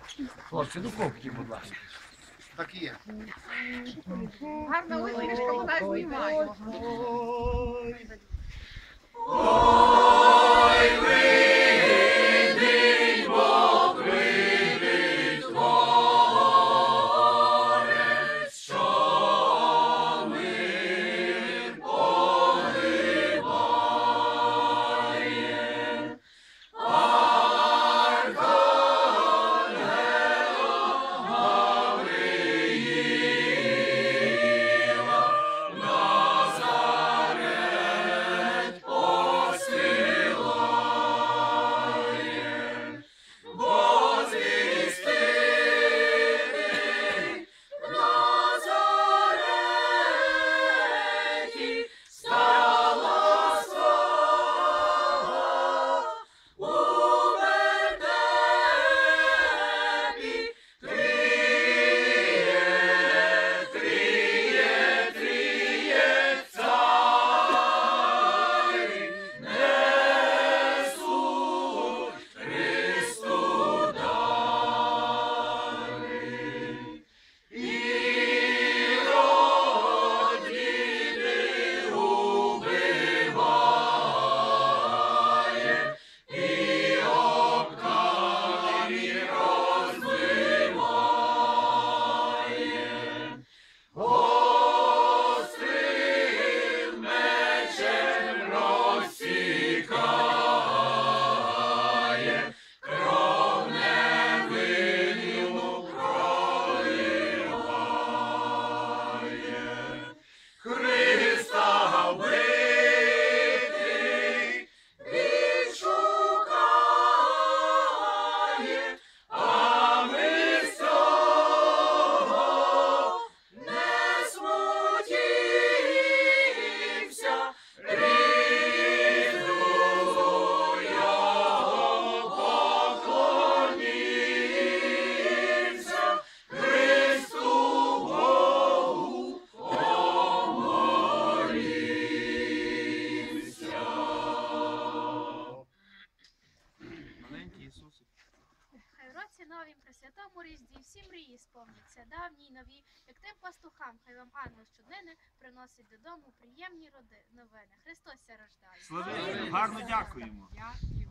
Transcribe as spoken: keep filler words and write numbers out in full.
Хлопці, ну копки, будь ласка. Так і є. Гарна усмішка, вона знімає. Святому Різдві всі мрії сповняться, давні й нові, як тим пастухам, хай вам ангел щоднини приносить додому приємні роди новини. Христос ся рождає. Славі, гарно дякуємо. Дякую.